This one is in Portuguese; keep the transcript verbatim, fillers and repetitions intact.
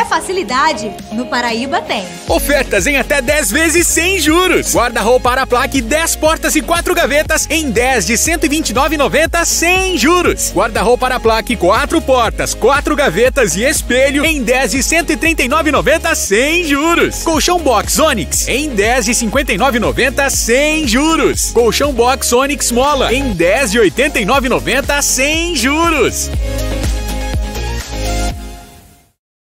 quer facilidade? No Paraíba tem. Ofertas em até dez vezes sem juros. Guarda-roupa Araplaque dez portas e quatro gavetas em dez de cento e vinte e nove reais e noventa centavos sem juros. Guarda-roupa Araplaque quatro portas, quatro gavetas e espelho em dez de cento e trinta e nove reais e noventa centavos sem juros. Colchão Box Onix em dez de cinquenta e nove reais e noventa centavos sem juros. Colchão Box Onix Mola em dez de oitenta e nove reais e noventa centavos sem juros.